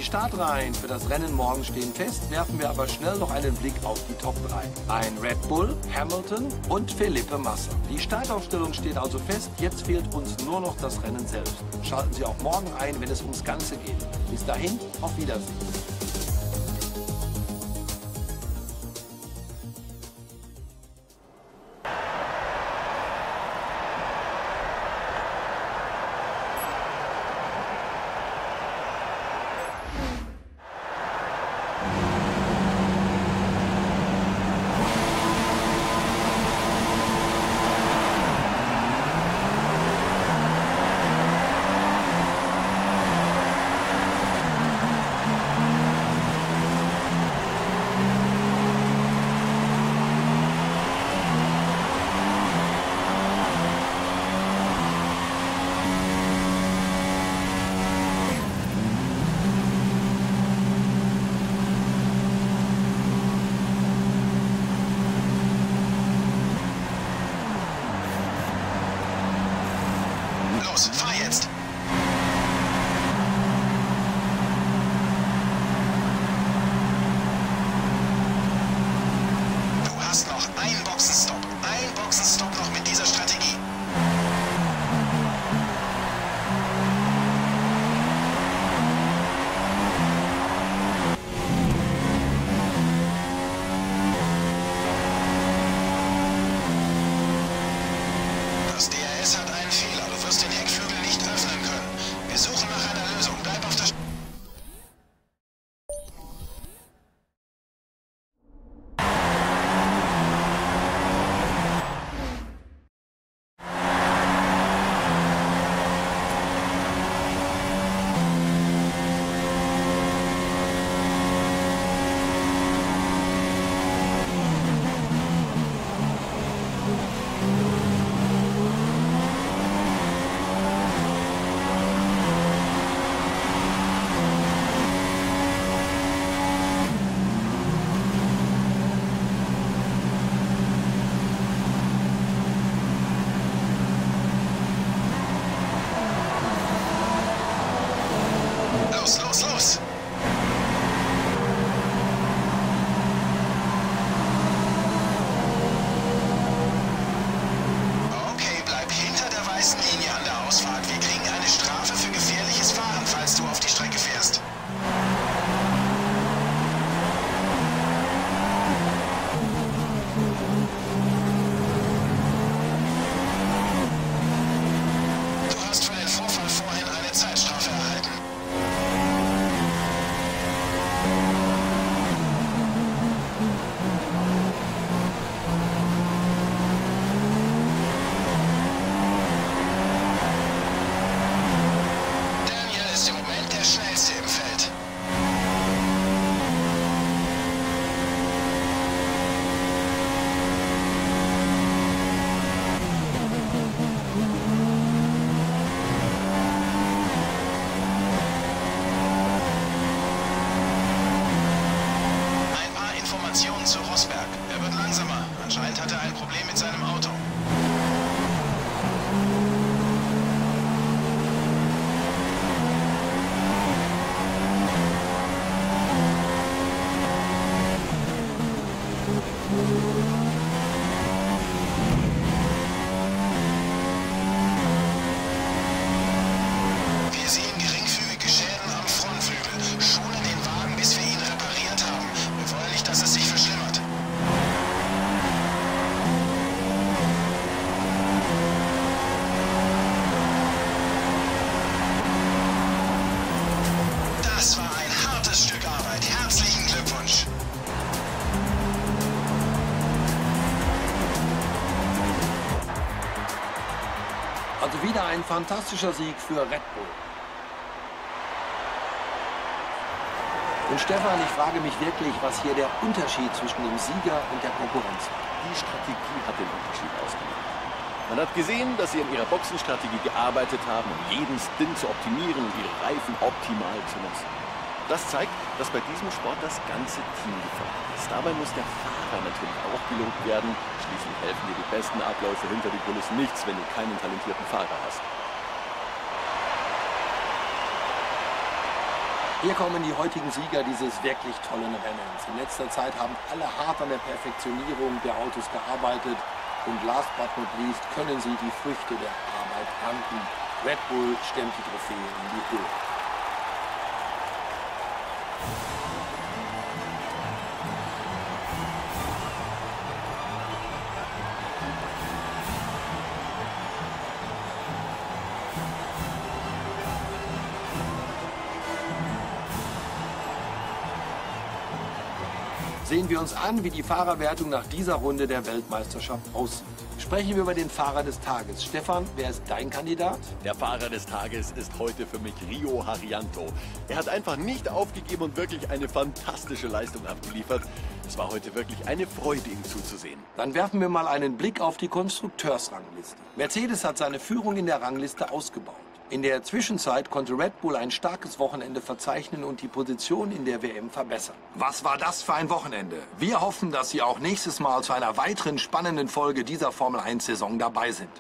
Die Startreihen für das Rennen morgen stehen fest, werfen wir aber schnell noch einen Blick auf die Top 3. Ein Red Bull, Hamilton und Felipe Massa. Die Startaufstellung steht also fest, jetzt fehlt uns nur noch das Rennen selbst. Schalten Sie auch morgen ein, wenn es ums Ganze geht. Bis dahin, auf Wiedersehen. Los, fahr jetzt! Du hast noch einen Boxenstopp. Ein Boxenstopp noch mit dieser Strategie. Das DRS hat einen Fehler. Du wirst den Heckflügel nicht öffnen können. Wir suchen nach einer Lösung. Bleib auf der Los! Okay, bleib hinter der weißen Linie an der Ausfahrt. Wir kriegen eine Strafe für gefährliches Fahren, falls du auf die Strecke fährst. Du hast für den Vorfall vorhin eine Zeitstrafe erhalten. Daniel ist im Moment der Schnellste im Feld. Ein paar Informationen zu Rosberg. Er wird langsamer. Anscheinend hat er ein Problem mit seinem Auto. Wir sehen geringfügige Schäden am Frontflügel. Schone den Wagen, bis wir ihn repariert haben. Wir wollen nicht, dass es sich verschlimmert. Das war ein hartes Stück Arbeit. Herzlichen Glückwunsch. Also wieder ein fantastischer Sieg für Red Bull. Und Stefan, ich frage mich wirklich, was hier der Unterschied zwischen dem Sieger und der Konkurrenz ist. Die Strategie hat den Unterschied ausgemacht. Man hat gesehen, dass sie an ihrer Boxenstrategie gearbeitet haben, um jeden Stint zu optimieren und ihre Reifen optimal zu nutzen. Das zeigt, dass bei diesem Sport das ganze Team gefordert ist. Dabei muss der Fahrer natürlich auch gelobt werden. Schließlich helfen dir die besten Abläufe hinter die Kulissen nichts, wenn du keinen talentierten Fahrer hast. Hier kommen die heutigen Sieger dieses wirklich tollen Rennens. In letzter Zeit haben alle hart an der Perfektionierung der Autos gearbeitet. Und last but not least können sie die Früchte der Arbeit ernten. Red Bull stemmt die Trophäe in die Höhe. Sehen wir uns an, wie die Fahrerwertung nach dieser Runde der Weltmeisterschaft aussieht. Sprechen wir über den Fahrer des Tages. Stefan, wer ist dein Kandidat? Der Fahrer des Tages ist heute für mich Rio Haryanto. Er hat einfach nicht aufgegeben und wirklich eine fantastische Leistung abgeliefert. Es war heute wirklich eine Freude, ihm zuzusehen. Dann werfen wir mal einen Blick auf die Konstrukteursrangliste. Mercedes hat seine Führung in der Rangliste ausgebaut. In der Zwischenzeit konnte Red Bull ein starkes Wochenende verzeichnen und die Position in der WM verbessern. Was war das für ein Wochenende? Wir hoffen, dass Sie auch nächstes Mal zu einer weiteren spannenden Folge dieser Formel-1-Saison dabei sind.